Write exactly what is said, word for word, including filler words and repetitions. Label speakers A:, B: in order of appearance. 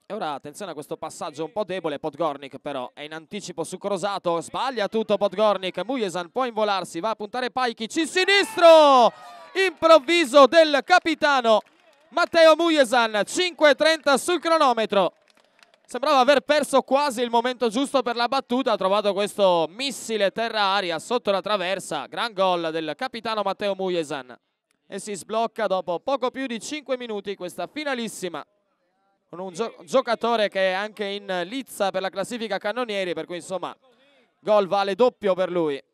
A: E ora attenzione a questo passaggio un po' debole. Podgornik però è in anticipo su Crosato, sbaglia tutto Podgornik. Mujesan può involarsi, va a puntare Pajkic, il sinistro improvviso del capitano Matteo Mujesan, cinque e trenta sul cronometro. Sembrava aver perso quasi il momento giusto per la battuta, ha trovato questo missile terra-aria sotto la traversa. Gran gol del capitano Matteo Mujesan e si sblocca dopo poco più di cinque minuti questa finalissima, con un gio giocatore che è anche in lizza per la classifica cannonieri, per cui insomma gol vale doppio per lui.